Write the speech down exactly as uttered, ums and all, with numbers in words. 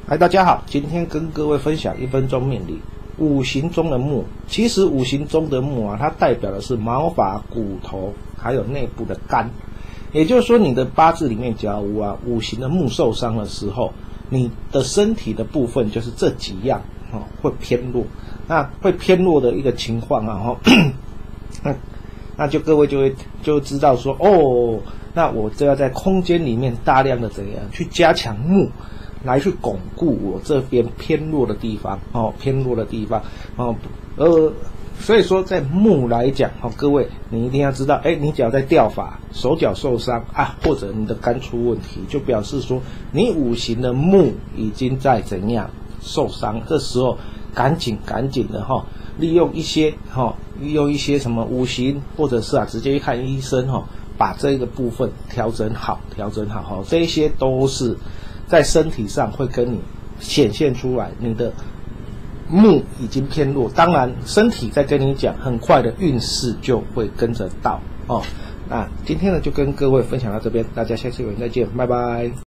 嗨，大家好，今天跟各位分享一分钟命理。五行中的木，其实五行中的木啊，它代表的是毛发、骨头，还有内部的肝。也就是说，你的八字里面假如啊五行的木受伤的时候，你的身体的部分就是这几样哦会偏弱。那会偏弱的一个情况啊，哈，那那就各位就会就知道说，哦，那我就要在空间里面大量的怎样去加强木。来去巩固我这边偏弱的地方哦，偏弱的地方哦，呃，所以说在木来讲哦，各位你一定要知道，哎，你只要在掉发、手脚受伤啊，或者你的肝出问题，就表示说你五行的木已经在怎样受伤，这时候赶紧赶紧的哈、哦，利用一些哈、哦，利用一些什么五行，或者是啊直接去看医生哈、哦，把这个部分调整好，调整好哈、哦，这一些都是。在身体上会跟你显现出来，你的木已经偏弱，当然身体在跟你讲，很快的运势就会跟着到哦。那今天呢就跟各位分享到这边，大家下次有缘再见，拜拜。